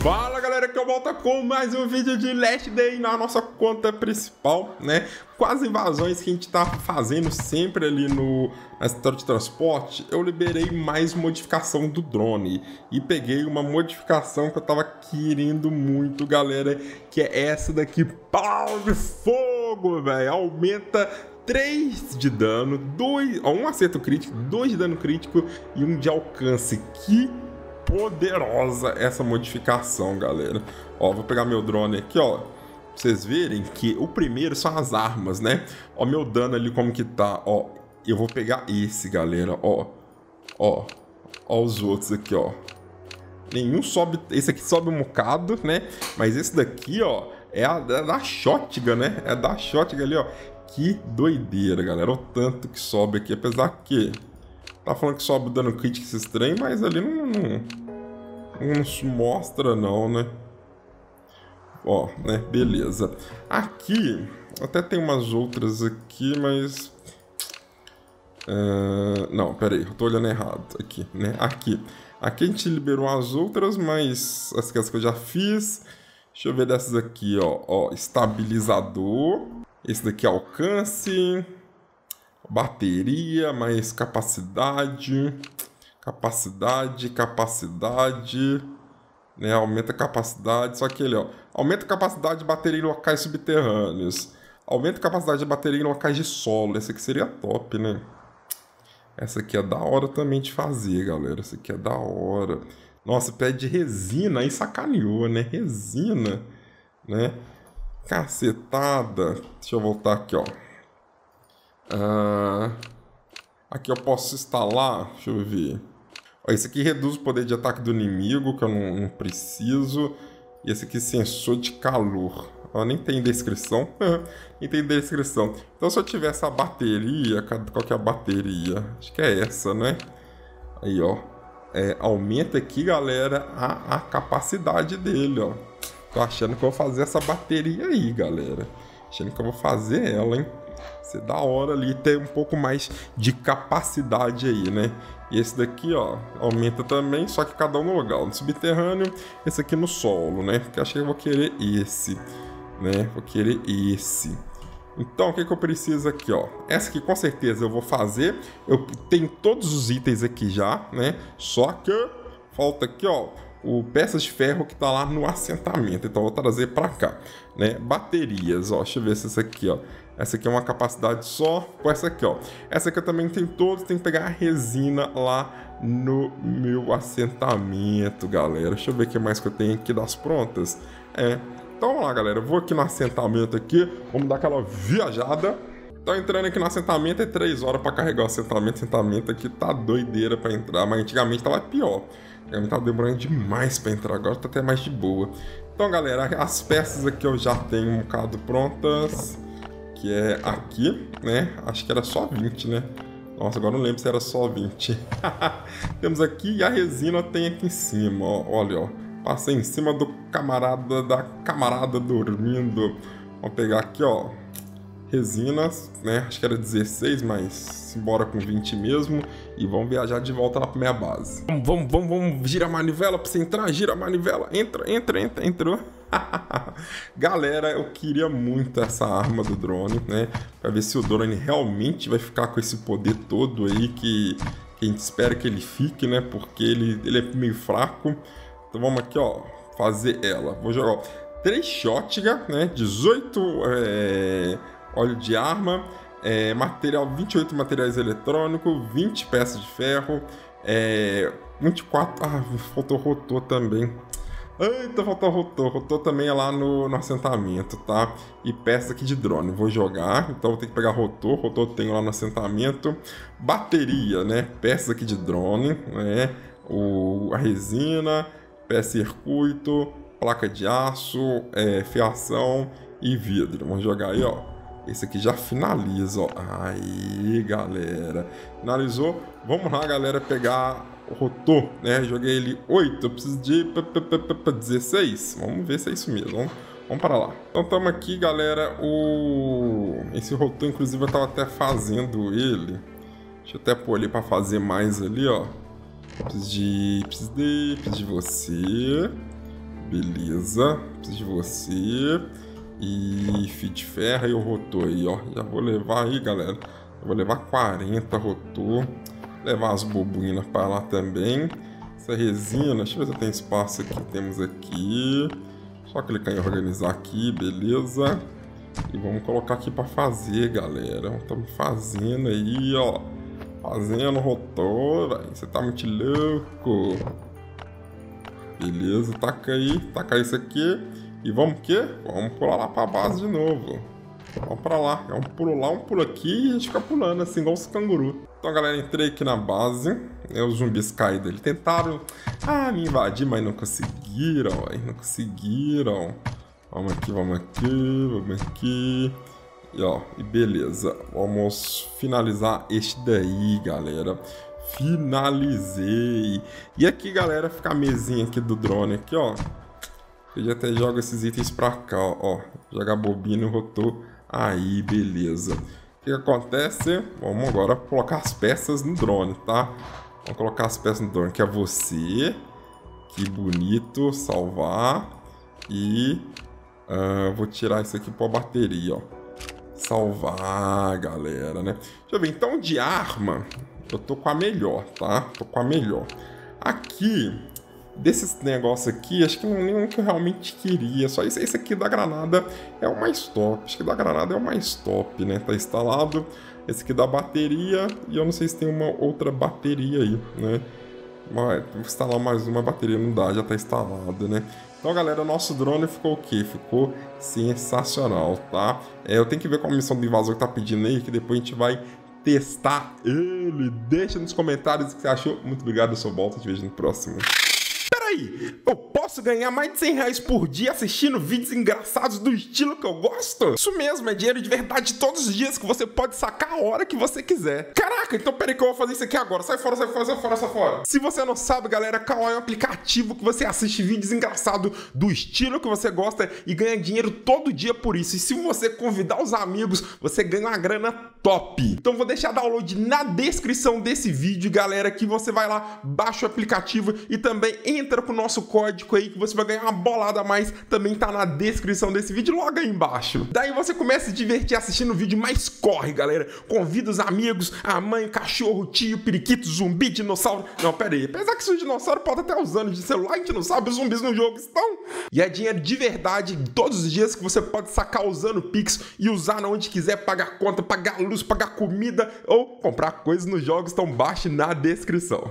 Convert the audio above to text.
Fala galera, que eu volto com mais um vídeo de Last Day na nossa conta principal, né? Com as invasões que a gente tá fazendo sempre ali na história de transporte, eu liberei mais modificação do drone e peguei uma modificação que eu tava querendo muito, galera, que é essa daqui, pau de fogo, velho, aumenta 3 de dano, 1 acerto crítico, 2 de dano crítico e 1 de alcance. Que poderosa essa modificação, galera. Ó, vou pegar meu drone aqui, ó, pra vocês verem que o primeiro são as armas, né? Ó, meu dano ali como que tá, ó. Eu vou pegar esse, galera, ó. Ó os outros aqui, ó. Nenhum sobe, esse aqui sobe um bocado, né? Mas esse daqui, ó, é da shotgun, né? É da shotgun ali, ó. Que doideira, galera. O tanto que sobe aqui, apesar que tá falando que sobe dano crítico esse trem, mas ali não mostra não, né? Ó, né? Beleza. Aqui, até tem umas outras aqui, mas... não, pera aí, eu tô olhando errado aqui, né? Aqui a gente liberou as outras, mas as que eu já fiz. Deixa eu ver dessas aqui, ó. Estabilizador. Esse daqui é alcance. Bateria, mais capacidade, né? Aumenta a capacidade, só que ele, ó, aumenta a capacidade de bateria em locais subterrâneos, aumenta a capacidade de bateria em locais de solo. Esse aqui seria top, né? Essa aqui é da hora também de fazer, galera. Essa aqui é da hora. Nossa, pede resina, aí sacaneou, né? Resina, né? Cacetada. Deixa eu voltar aqui, ó. Aqui eu posso instalar, deixa eu ver. Ó, esse aqui reduz o poder de ataque do inimigo, que eu não preciso. E esse aqui, sensor de calor. Ó, nem tem descrição. Nem tem descrição. Então, se eu tiver essa bateria, qual que é a bateria? Acho que é essa, né? Aí, ó. Aumenta aqui, galera, a capacidade dele, ó. Tô achando que eu vou fazer essa bateria aí, galera. Achando que eu vou fazer ela, hein? Ser da hora ali, ter um pouco mais de capacidade aí, né? E esse daqui, ó, aumenta também, só que cada um no lugar. No subterrâneo, esse aqui no solo, né? Porque acho que eu vou querer esse, né? Vou querer esse. Então, o que eu preciso aqui, ó? Essa aqui com certeza eu vou fazer. Eu tenho todos os itens aqui já, né? Só que falta aqui, ó, o peças de ferro que tá lá no assentamento. Então, eu vou trazer pra cá, né? Baterias, ó. Deixa eu ver se essa aqui, ó. Essa aqui é uma capacidade só com essa aqui, ó. Essa aqui eu também tenho todos. Tem que pegar a resina lá no meu assentamento, galera. Deixa eu ver o que mais que eu tenho aqui das prontas. Então vamos lá, galera. Eu vou aqui no assentamento aqui. Vamos dar aquela viajada. Então entrando aqui no assentamento é 3 horas pra carregar o assentamento. O assentamento aqui tá doideira pra entrar. Mas antigamente tava pior. Antigamente tava demorando demais pra entrar. Agora tá até mais de boa. Então, galera, as peças aqui eu já tenho um bocado prontas. Que é aqui, né? Acho que era só 20, né? Nossa, agora não lembro se era só 20. Temos aqui e a resina tem aqui em cima, ó. Olha, ó. Passei em cima do da camarada dormindo. Vamos pegar aqui, ó. Resinas, né? Acho que era 16, mas simbora com 20 mesmo. E vamos viajar de volta lá pra minha base. Vamos girar a manivela pra você entrar. Gira a manivela. Entrou. Galera, eu queria muito essa arma do drone, né? Pra ver se o drone realmente vai ficar com esse poder todo aí que a gente espera que ele fique, né? Porque ele é meio fraco. Então vamos aqui, ó, fazer ela. Vou jogar, ó, 3 shotgun, né? 18 óleo de arma, 28 materiais eletrônicos, 20 peças de ferro, 24... Ah, faltou rotor também. Eita, faltou rotor. Rotor também é lá no assentamento, tá? E peça aqui de drone. Vou jogar, então vou ter que pegar rotor. Rotor eu tenho lá no assentamento. Bateria, né? Peça aqui de drone, né? A resina, peça circuito, placa de aço, fiação e vidro. Vamos jogar aí, ó. Esse aqui já finaliza, ó. Aí, galera. Finalizou. Vamos lá, galera, pegar o rotor, né? Joguei ele 8. Eu preciso de 16. Vamos ver se é isso mesmo. Vamos para lá. Então, estamos aqui, galera. Esse rotor, inclusive, eu estava até fazendo ele. Deixa eu até pôr ali para fazer mais ali, ó. Preciso de você. Beleza. Preciso de você. E Fit Ferra e o rotor aí, ó. Já vou levar aí, galera. Eu vou levar 40 rotor. Levar as bobinas para lá também. Essa resina, deixa eu ver se tem espaço aqui. Temos aqui. Só clicar em organizar aqui, beleza. E vamos colocar aqui para fazer, galera. Estamos fazendo aí, ó. Fazendo rotor, velho. Você tá muito louco. Beleza, taca aí isso aqui. E vamos o quê? Vamos pular lá pra base de novo. Vamos pra lá. É um pulo lá, um pulo aqui e a gente fica pulando assim, igual os cangurus. Então, galera, entrei aqui na base. Os zumbis caídos. Eles tentaram me invadir, mas não conseguiram, véio. Não conseguiram. Vamos aqui, vamos aqui, vamos aqui. E ó, e beleza. Vamos finalizar este daí, galera. Finalizei. E aqui, galera, fica a mesinha aqui do drone aqui, ó. Eu já até jogo esses itens pra cá, ó. Joga a bobina e o rotor. Aí, beleza. O que acontece? Vamos agora colocar as peças no drone, tá? Vamos colocar as peças no drone, que é você. Que bonito. Salvar. E vou tirar isso aqui pra bateria, ó. Salvar, galera, né? Deixa eu ver, então de arma eu tô com a melhor, tá? Tô com a melhor. Aqui, desses negócios aqui, acho que não é nenhum que eu realmente queria. Só esse aqui da granada é o mais top. Acho que da granada é o mais top, né? Tá instalado. Esse aqui da bateria. E eu não sei se tem uma outra bateria aí, né? Mas vou instalar mais uma bateria, não dá, já tá instalada, né? Então, galera, o nosso drone ficou o quê? Ficou sensacional, tá? Eu tenho que ver qual a missão do invasor que tá pedindo aí, que depois a gente vai testar ele. Deixa nos comentários o que você achou. Muito obrigado, eu sou o Volta, te vejo no próximo. Peraí, eu posso ganhar mais de 100 reais por dia assistindo vídeos engraçados do estilo que eu gosto? Isso mesmo, é dinheiro de verdade todos os dias que você pode sacar a hora que você quiser. Caraca, então peraí que eu vou fazer isso aqui agora. Sai fora, sai fora, sai fora, sai fora. Se você não sabe, galera, Kawaii é um aplicativo que você assiste vídeos engraçados do estilo que você gosta e ganha dinheiro todo dia por isso. E se você convidar os amigos, você ganha uma grana top. Então vou deixar download na descrição desse vídeo, galera, que você vai lá, baixa o aplicativo e também entra com o nosso código aí que você vai ganhar uma bolada a mais. Também tá na descrição desse vídeo, logo aí embaixo. Daí você começa a se divertir assistindo o vídeo, mas corre, galera. Convida os amigos, a mãe, cachorro, tio, periquito, zumbi, dinossauro. Não, pera aí. Apesar que os dinossauros podem até usando de celular, a gente não sabe, os zumbis no jogo estão. E é dinheiro de verdade todos os dias que você pode sacar usando o Pix e usar onde quiser, pagar conta, pagar luz, pagar comida ou comprar coisas nos jogos. Então baixe na descrição.